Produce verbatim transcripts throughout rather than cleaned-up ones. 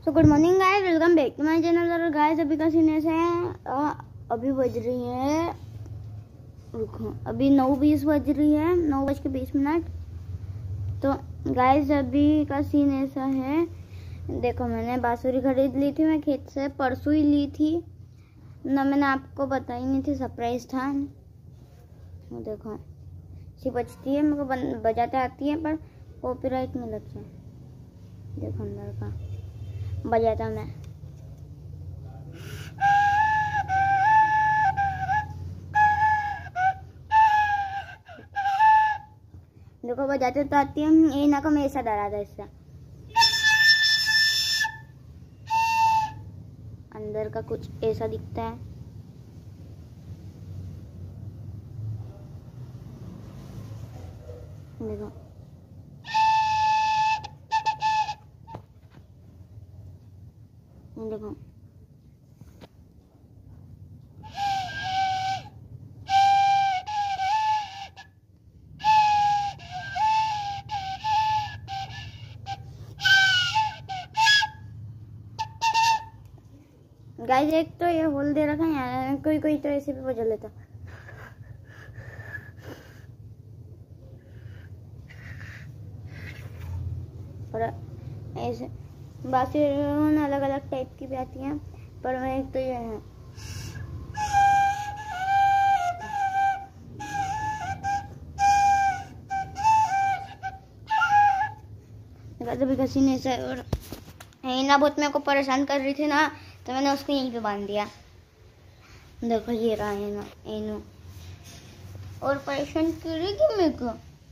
So good morning guys, welcome back to my channel. और guys अभी का scene ऐसा है, अभी बज रही है रुको अभी नौ बीस बज रही है, नौ बज के बीस मिनट। तो गाइस अभी का सीन ऐसा है, देखो मैंने बांसुरी खरीद ली थी, मैं खेत से परसों ही ली थी ना, मैंने आपको बताई नहीं थी, सरप्राइज था। वो देखो सी बजती है, मेरे को बजाते आती है पर कॉपीराइट में लग जाए। देखो अंदर का बजाता मैं, देखो बजाते तो आती है। ये ना को मैं ऐसा डरा था, इससे अंदर का कुछ ऐसा दिखता है। देखो देखो गाइस, एक तो ये होल दे रखा है यार, कोई कोई तो ऐसे भी बजा लेता। और ऐसे बांसुरी अलग अलग टाइप की भी आती हैं, पर मैं एक तो ये है। अभी का सीन ऐसा है। और ना बहुत मेरे को परेशान कर रही थी ना, तो मैंने उसको यहीं पे बांध दिया। देखो ये रहा है ना एनो, और परेशान करेगी मेरे को,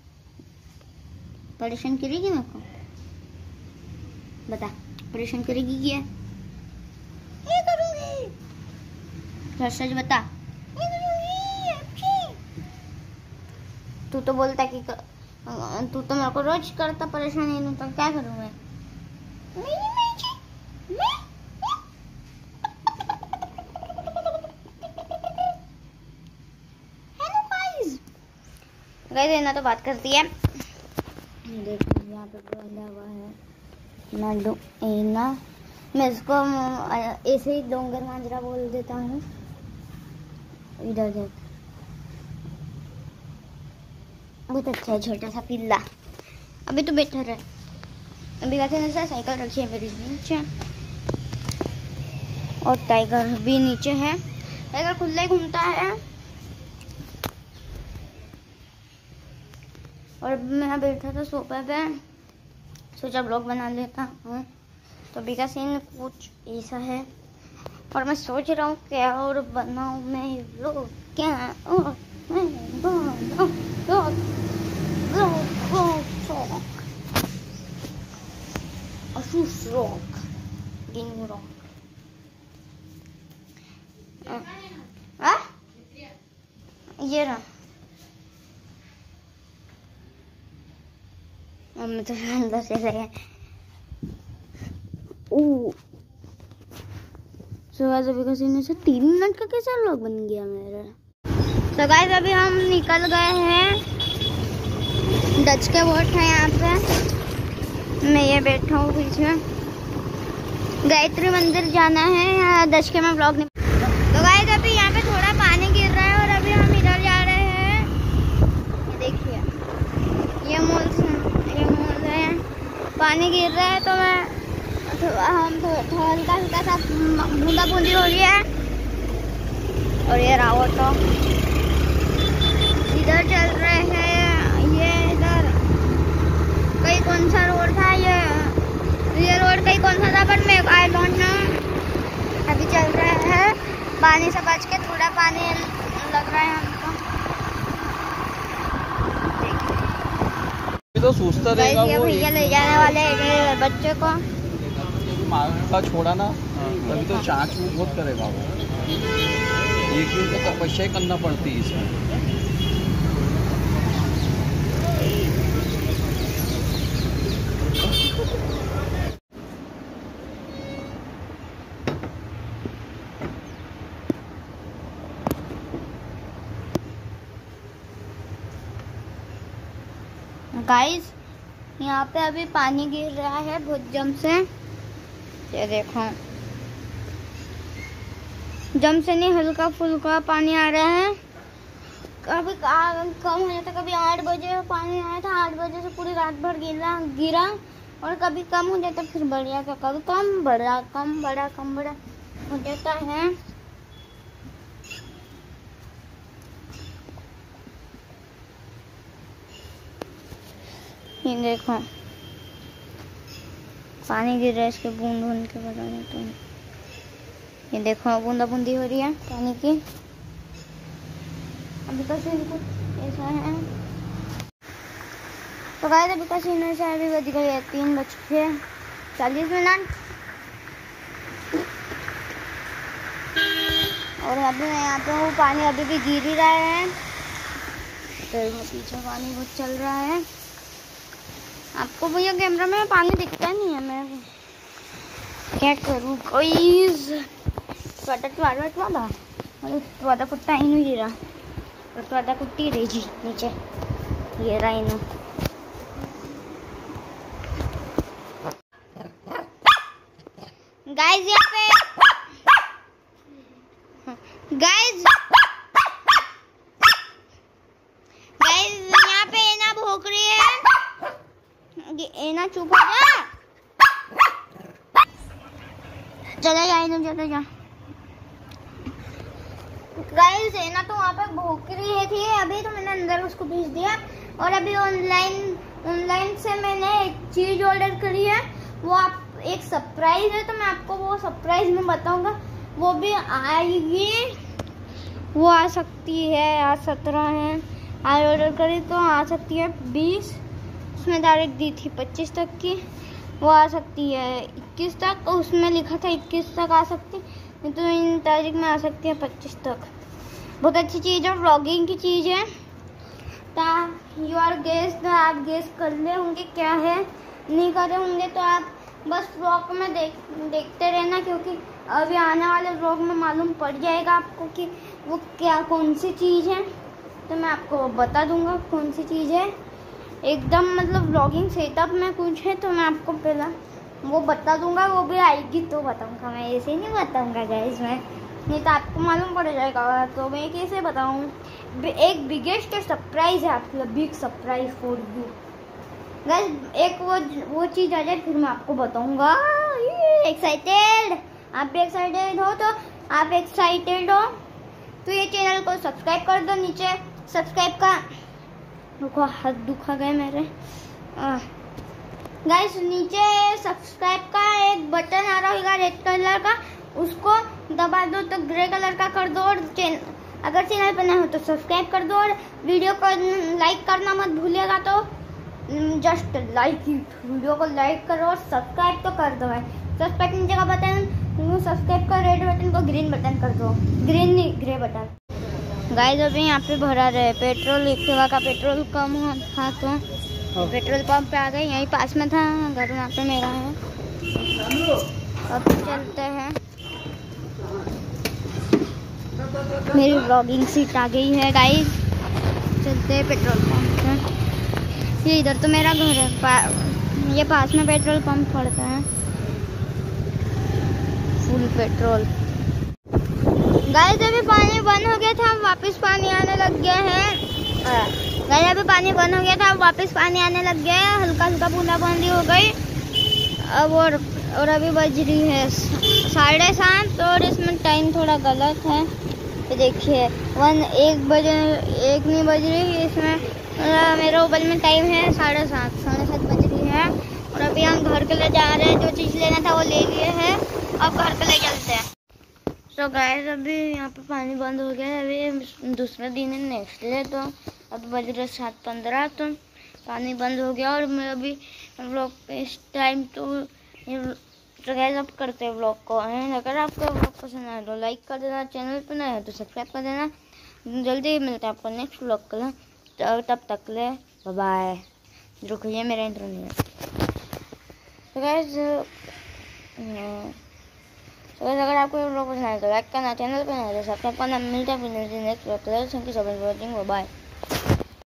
परेशान करेगी मेरे को, बता परेशान करेगी क्या? ये करूंगी, सच सच बता। ये करूंगी। तू तो बोलता कि तू तो मेरे को रोज करता परेशान, है तो क्या करूं मैं? गए ना तो बात करती है। देखो यहाँ पे बोला हुआ है ना दो ना, मैं इसको ऐसे ही डोंगर मांजरा बोल देता हूँ। इधर देख, बहुत अच्छा है छोटा सा पिल्ला। अभी तो बेटर है। अभी कहते हैं साइकिल रखी है मेरी नीचे, और टाइगर भी नीचे है। टाइगर खुला ही घूमता है। और मैं बैठा था सोफे पे, सोचा ब्लॉग बना लेता हूँ। तो अभी का सीन कुछ ऐसा है, और मैं सोच रहा हूँ क्या और बनाऊँ मैं ब्लॉग, क्या और मैं बनाऊँ ब्लॉग ब्लॉग अशुष रॉक गेम रॉक। आ ये रहा हम तो अंदर से गए। ओह सो गाइस अभी का सीन से तीन मिनट का कैसा व्लॉग बन गया मेरा। तो गाइस अभी हम निकल गए हैं, डच के बोट है यहाँ पे, मैं ये बैठा हूँ बीच में। गायत्री मंदिर जाना है, डच के में व्लॉग नहीं। तो गाइस अभी यहाँ पे थोड़ा पानी गिर रहा है, और अभी हम इधर जा रहे हैं। ये देखिए ये मॉल ये मॉल है, पानी गिर रहा है, तो मैं हम हल्का हल्का सा बूंदा बूंदी हो रही है। और ये रावत तो इधर चल रहे हैं, ये इधर कहीं कौन सा रोड था, ये ये रोड कहीं कौन सा था, बट मैं आई डोंट नो। अभी चल रहे हैं पानी से बच के, थोड़ा पानी लग रहा है हमको। तो सोचता रहेगा वो भैया ले जाने वाले हैं बच्चे को, माँ छोड़ा ना, तभी तो चाँच वो बहुत करेगा वो। एक दिन तो तपस्या करना पड़ती है इसमें। गाइस यहाँ पे अभी पानी गिर रहा है बहुत जम से, ये देखो जम से नहीं हल्का फुल्का पानी आ रहा है। कभी कम हो जाता, कभी आठ बजे पानी आया था, आठ बजे से पूरी रात भर गिरा गिरा और कभी कम हो जाता फिर बढ़िया का कभी कम बड़ा कम बड़ा कम बड़ा हो जाता है। ये देखो पानी गिर रहा है, इसके बूंद बूंद के बता देता हूँ। ये देखो बूंदा बूंदी हो रही है पानी की। अभी का सीन कुछ ऐसा है। तो गाइस अभी का सीन ऐसा है, अभी बज गई है तीन बज के चालीस मिनट और अभी मैं यहाँ पे हूँ। पानी अभी भी गिर ही रहा है, तो पीछे पानी बहुत चल रहा है। आपको भैया कैमरा में पानी दिखता नहीं है, मैं क्या करूँ। कोई वादा कुत्ता ही नहीं गिरा, वादा कुत्ती रही जी नीचे ये रहा इन्हों। गाइस यहाँ पे गाइस गाइस यहाँ पे एना भौंक रही है। एना चुप हो जा, चले जा इन्हों चले जा। गाइस एना तो वहाँ पे भौंक रही है थी, अभी तो मैंने अंदर उसको भेज दिया। और अभी ऑनलाइन ऑनलाइन से मैंने एक चीज ऑर्डर करी है, वो आप एक सरप्राइज है, तो मैं आपको वो सरप्राइज में बताऊंगा। वो भी आएगी, वो आ सकती है, आज सत्रह है, आज ऑर्डर करी तो आ सकती है बीस, उसमें डायरेक्ट दी थी पच्चीस तक की, वो आ सकती है इक्कीस तक, उसमें लिखा था इक्कीस तक आ सकती, नहीं तो इन तारीख में आ सकती है पच्चीस तक। बहुत अच्छी चीज़ है, व्लॉगिंग की चीज़ है। यू आर गेस्ट, आप गेस्ट कर ले होंगे क्या है, नहीं कर रहे होंगे तो आप बस व्लॉग में देख देखते रहना, क्योंकि अभी आने वाले व्लॉग में मालूम पड़ जाएगा आपको कि वो क्या कौन सी चीज़ है। तो मैं आपको बता दूंगा कौन सी चीज़ है। एकदम मतलब व्लॉगिंग सेटअप में कुछ है तो मैं आपको पहला वो बता दूंगा, वो भी आएगी तो बताऊंगा, मैं ऐसे नहीं बताऊंगा गाइस, मैं नहीं तो आपको मालूम पड़ जाएगा। तो मैं कैसे बताऊं, एक बिगेस्ट सरप्राइज है आपके लिए, big surprise for you guys. एक वो वो चीज़ आ जाए फिर मैं आपको बताऊंगा। एक्साइटेड, आप भी एक्साइटेड हो तो आप एक्साइटेड हो तो ये चैनल को सब्सक्राइब कर दो। नीचे सब्सक्राइब का रुको हाथ दुखा गए मेरे गाइस, नीचे सब्सक्राइब का एक बटन आ रहा होगा रेड कलर का, उसको दबा दो तो ग्रे कलर का कर दो। और अगर चैनल पर नए हो तो सब्सक्राइब कर दो, और वीडियो को लाइक करना मत भूलिएगा। तो जस्ट लाइक वीडियो को लाइक करो और सब्सक्राइब तो कर दो। सब्सक्राइब नीचे का बटन, सब्सक्राइब का रेड बटन को ग्रीन बटन कर दो, ग्रीन नहीं ग्रे बटन। गाइस अभी यहाँ पे भरा रहे पेट्रोल, एक्टिवा का पेट्रोल कम था तो पेट्रोल पंप पे आ गए, यहीं पास में था घर, यहाँ पे मेरा है। अब चलते हैं, मेरी व्लॉगिंग सीट आ गई है गाइस, चलते हैं पेट्रोल पंप पे। ये इधर तो मेरा घर है, पा, ये पास में पेट्रोल पंप पड़ता है, फुल पेट्रोल। गाइस अभी पानी बंद हो गया था, वापस पानी आने लग गया है। गाइस अभी पानी बंद हो गया था, वापस पानी आने लग गया है, हल्का हल्का बूंदाबांदी हो गई अब। और और अभी बज रही है साढ़े सात, और इसमें टाइम थोड़ा गलत है। तो देखिए वन एक बजे एक नहीं बज रही, इसमें मेरे मोबाइल में टाइम है साढ़े सात साढ़े सात बज रही है। और अभी हम घर के लिए जा रहे हैं, जो चीज़ लेना था वो ले लिए हैं, अब घर के लिए चलते हैं। तो गाइस अभी यहाँ पे पानी बंद हो गया है, अभी दूसरा दिन है नेक्स्ट डे, तो अब बज रहे सात पंद्रह, तो पानी बंद हो गया। और मैं अभी व्लॉग इस टाइम तो तो गाइस अब करते हैं व्लॉग को। अगर आपको व्लॉग पसंद आए तो लाइक कर देना, चैनल पर नया है तो सब्सक्राइब कर देना। जल्दी ही मिलता है आपको नेक्स्ट व्लॉग के लिए, तो तब तक ले बाय बाय। रुकिए मेरा इंटरनेट। तो गाइस तो अगर आपको व्लॉग पसंद आए तो लाइक करना, चैनल पर नया है तो सब्सक्राइब करना। मिलता है फिर नेक्स्ट व्लॉग के लिए। Thank you so much for watching, bye.